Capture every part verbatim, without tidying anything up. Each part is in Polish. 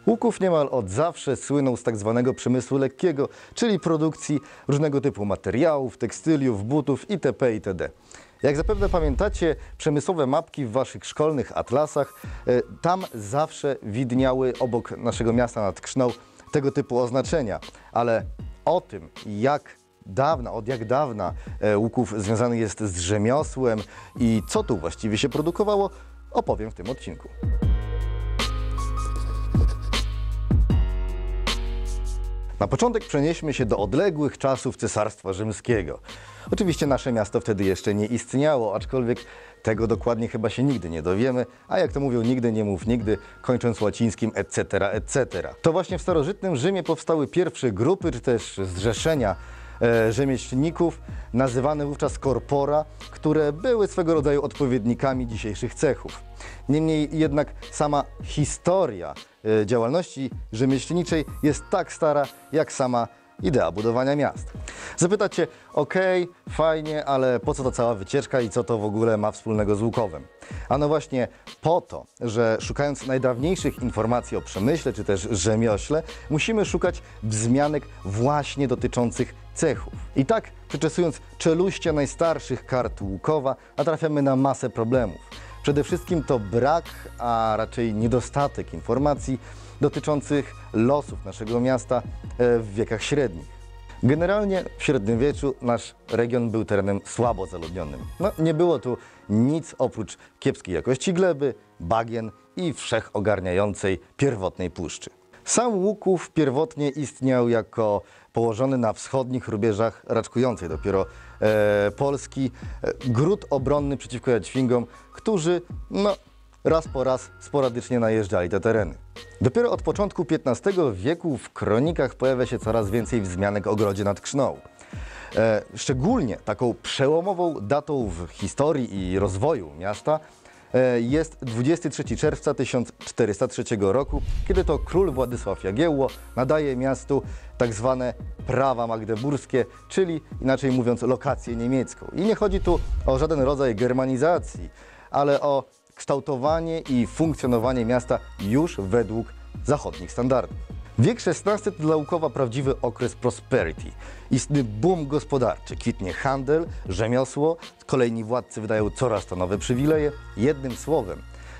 Łuków niemal od zawsze słynął z tak zwanego przemysłu lekkiego, czyli produkcji różnego typu materiałów, tekstyliów, butów itp. itd. Jak zapewne pamiętacie przemysłowe mapki w waszych szkolnych atlasach, tam zawsze widniały obok naszego miasta nad Krzną tego typu oznaczenia. Ale o tym, jak dawna, od jak dawna Łuków związany jest z rzemiosłem i co tu właściwie się produkowało, opowiem w tym odcinku. Na początek przenieśmy się do odległych czasów Cesarstwa Rzymskiego. Oczywiście nasze miasto wtedy jeszcze nie istniało, aczkolwiek tego dokładnie chyba się nigdy nie dowiemy, a jak to mówią, nigdy nie mów nigdy, kończąc łacińskim et cetera et cetera. To właśnie w starożytnym Rzymie powstały pierwsze grupy, czy też zrzeszenia e, rzemieślników, nazywane wówczas corpora, które były swego rodzaju odpowiednikami dzisiejszych cechów. Niemniej jednak sama historia e, działalności rzemieślniczej jest tak stara, jak sama idea budowania miast. Zapytacie, okej, fajnie, ale po co ta cała wycieczka i co to w ogóle ma wspólnego z Łukowem? Ano właśnie po to, że szukając najdawniejszych informacji o przemyśle czy też rzemiośle, musimy szukać wzmianek właśnie dotyczących cechów. I tak, przeczesując czeluście najstarszych kart Łukowa, natrafiamy na masę problemów. Przede wszystkim to brak, a raczej niedostatek informacji dotyczących losów naszego miasta w wiekach średnich. Generalnie w średniowieczu nasz region był terenem słabo zaludnionym. No, nie było tu nic oprócz kiepskiej jakości gleby, bagien i wszechogarniającej pierwotnej puszczy. Sam Łuków pierwotnie istniał jako położony na wschodnich rubieżach raczkującej dopiero e, Polski e, gród obronny przeciwko Jadźwingom, którzy no, raz po raz sporadycznie najeżdżali te tereny. Dopiero od początku piętnastego wieku w kronikach pojawia się coraz więcej wzmianek o grodzie nad Krzną. E, szczególnie taką przełomową datą w historii i rozwoju miasta e, jest dwudziestego trzeciego czerwca tysiąc czterysta trzeciego roku, kiedy to król Władysław Jagiełło nadaje miastu tak zwane prawa magdeburskie, czyli inaczej mówiąc lokację niemiecką. I nie chodzi tu o żaden rodzaj germanizacji, ale o kształtowanie i funkcjonowanie miasta już według zachodnich standardów. Wiek szesnasty to dla Łukowa prawdziwy okres prosperity. Istny boom gospodarczy, kwitnie handel, rzemiosło, kolejni władcy wydają coraz to nowe przywileje. Jednym słowem,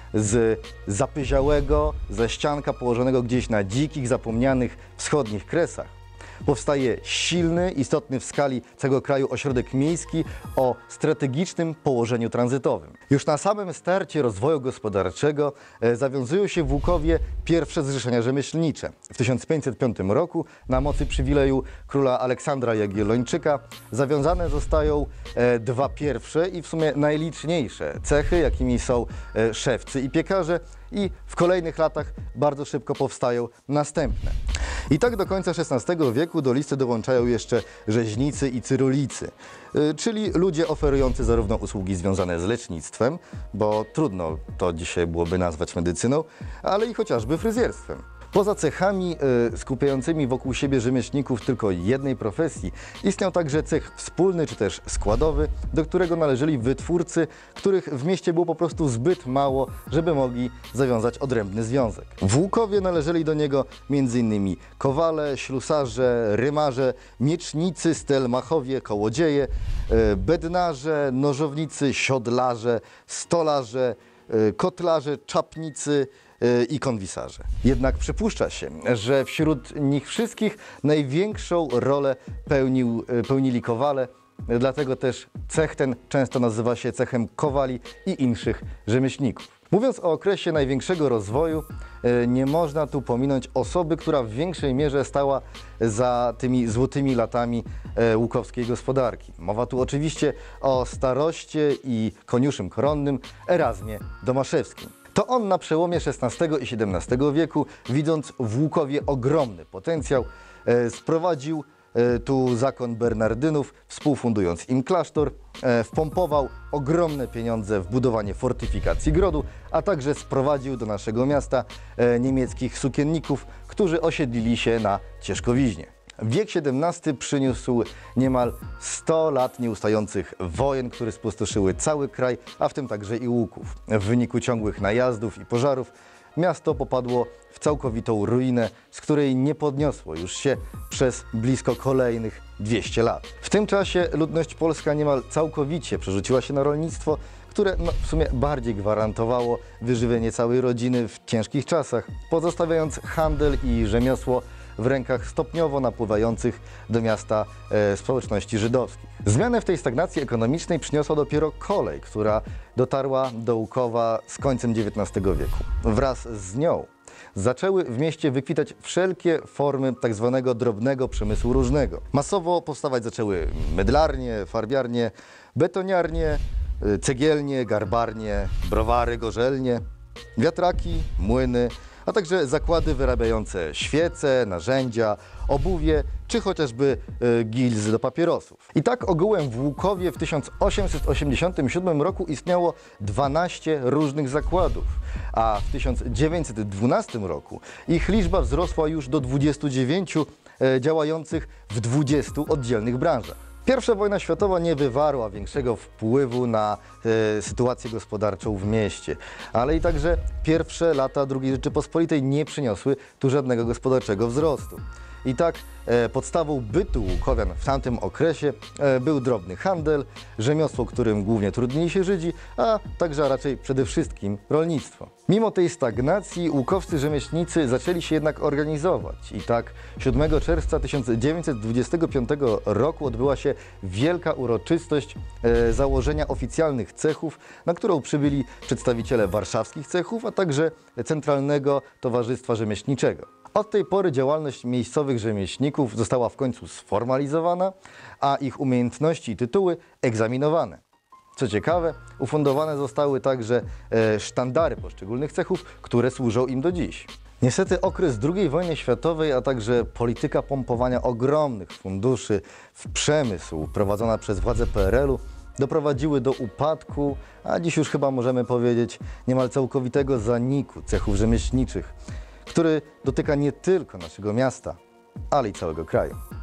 z zapyziałego, ze ścianka położonego gdzieś na dzikich, zapomnianych wschodnich kresach powstaje silny, istotny w skali całego kraju ośrodek miejski o strategicznym położeniu tranzytowym. Już na samym starcie rozwoju gospodarczego e, zawiązują się w Łukowie pierwsze zrzeszenia rzemieślnicze. W tysiąc pięćset piątym roku na mocy przywileju króla Aleksandra Jagiellończyka zawiązane zostają e, dwa pierwsze i w sumie najliczniejsze cechy, jakimi są e, szewcy i piekarze, i w kolejnych latach bardzo szybko powstają następne. I tak do końca szesnastego wieku do listy dołączają jeszcze rzeźnicy i cyrulicy, yy, czyli ludzie oferujący zarówno usługi związane z lecznictwem, bo trudno to dzisiaj byłoby nazwać medycyną, ale i chociażby fryzjerstwem. Poza cechami y, skupiającymi wokół siebie rzemieślników tylko jednej profesji, istniał także cech wspólny czy też składowy, do którego należeli wytwórcy, których w mieście było po prostu zbyt mało, żeby mogli zawiązać odrębny związek. W Łukowie należeli do niego między innymi kowale, ślusarze, rymarze, miecznicy, stelmachowie, kołodzieje, y, bednarze, nożownicy, siodlarze, stolarze, y, kotlarze, czapnicy i konwisarze. Jednak przypuszcza się, że wśród nich wszystkich największą rolę pełnił, pełnili kowale, dlatego też cech ten często nazywa się cechem kowali i inszych rzemieślników. Mówiąc o okresie największego rozwoju, nie można tu pominąć osoby, która w większej mierze stała za tymi złotymi latami łukowskiej gospodarki. Mowa tu oczywiście o staroście i koniuszym koronnym Erazmie Domaszewskim. To on na przełomie szesnastego i siedemnastego wieku, widząc w Łukowie ogromny potencjał, e, sprowadził e, tu zakon Bernardynów, współfundując im klasztor, e, wpompował ogromne pieniądze w budowanie fortyfikacji grodu, a także sprowadził do naszego miasta e, niemieckich sukienników, którzy osiedlili się na Cieszkowiźnie. Wiek siedemnasty przyniósł niemal sto lat nieustających wojen, które spustoszyły cały kraj, a w tym także i Łuków. W wyniku ciągłych najazdów i pożarów miasto popadło w całkowitą ruinę, z której nie podniosło już się przez blisko kolejnych dwieście lat. W tym czasie ludność polska niemal całkowicie przerzuciła się na rolnictwo, które no, w sumie bardziej gwarantowało wyżywienie całej rodziny w ciężkich czasach, pozostawiając handel i rzemiosło w rękach stopniowo napływających do miasta e, społeczności żydowskich. Zmianę w tej stagnacji ekonomicznej przyniosła dopiero kolej, która dotarła do Łukowa z końcem dziewiętnastego wieku. Wraz z nią zaczęły w mieście wykwitać wszelkie formy tak zwanego drobnego przemysłu różnego. Masowo powstawać zaczęły mydlarnie, farbiarnie, betoniarnie, cegielnie, garbarnie, browary, gorzelnie, wiatraki, młyny, a także zakłady wyrabiające świece, narzędzia, obuwie czy chociażby y, gilzy do papierosów. I tak ogółem w Łukowie w tysiąc osiemset osiemdziesiątym siódmym roku istniało dwanaście różnych zakładów, a w tysiąc dziewięćset dwunastym roku ich liczba wzrosła już do dwudziestu dziewięciu, y, działających w dwudziestu oddzielnych branżach. Pierwsza wojna światowa nie wywarła większego wpływu na e, sytuację gospodarczą w mieście, ale i także pierwsze lata drugiej Rzeczypospolitej nie przyniosły tu żadnego gospodarczego wzrostu. I tak e, podstawą bytu łukowian w tamtym okresie e, był drobny handel, rzemiosło, którym głównie trudnili się Żydzi, a także a raczej przede wszystkim rolnictwo. Mimo tej stagnacji łukowscy rzemieślnicy zaczęli się jednak organizować i tak siódmego czerwca tysiąc dziewięćset dwudziestego piątego roku odbyła się wielka uroczystość e, założenia oficjalnych cechów, na którą przybyli przedstawiciele warszawskich cechów, a także Centralnego Towarzystwa Rzemieślniczego. Od tej pory działalność miejscowych rzemieślników została w końcu sformalizowana, a ich umiejętności i tytuły egzaminowane. Co ciekawe, ufundowane zostały także e, sztandary poszczególnych cechów, które służą im do dziś. Niestety okres drugiej wojny światowej, a także polityka pompowania ogromnych funduszy w przemysł prowadzona przez władze P R L u doprowadziły do upadku, a dziś już chyba możemy powiedzieć niemal całkowitego zaniku cechów rzemieślniczych, który dotyka nie tylko naszego miasta, ale i całego kraju.